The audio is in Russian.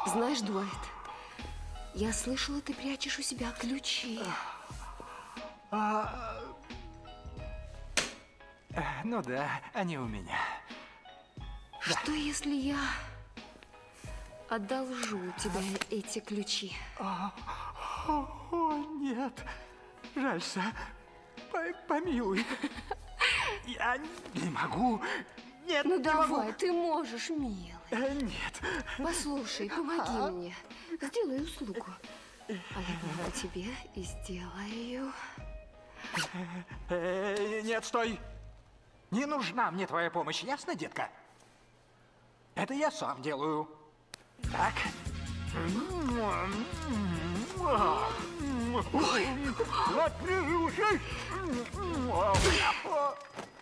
Знаешь, Дуайт, я слышала, ты прячешь у себя ключи. Ну да, они у меня. Что, если я одолжу у тебя эти ключи? О, нет. Жалься. Помилуй. Я не могу. Нет, Ну не давай, могу. ты можешь, милый. Нет. Послушай, помоги мне. Сделай услугу. А я помогу тебе и сделаю. Нет, стой. Не нужна мне твоя помощь, ясно, детка? Это я сам делаю. Так. Ой.